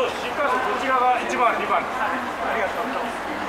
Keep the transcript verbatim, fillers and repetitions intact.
そう、新幹線こちらがいちばん、にばんです。ありがとうございます。